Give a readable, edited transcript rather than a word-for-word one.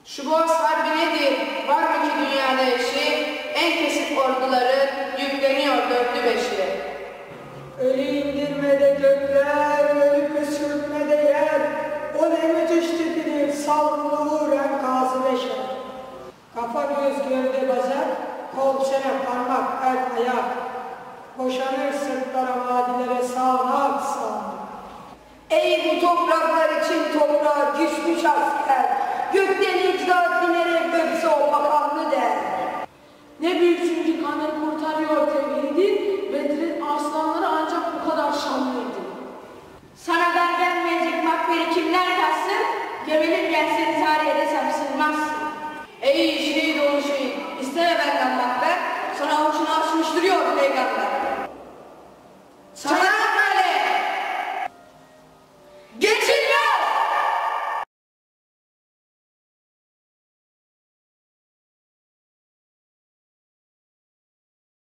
Şu boğaz harbi nedir? Var mı ki dünyada eşi? En kesif orduların yükleniyor dörtlü beşi. Ölü indirmede gökler, ölü püskürtmede yer, o ne müthiş tipidir, savrulur enkazı beşer. Kafa göz gövde bazar, kol çene parmak el ayak, boşanır sırtlara vadilere sağanak sağanak. Ey bu topraklar için toprağa düşmüş asker, gökdelen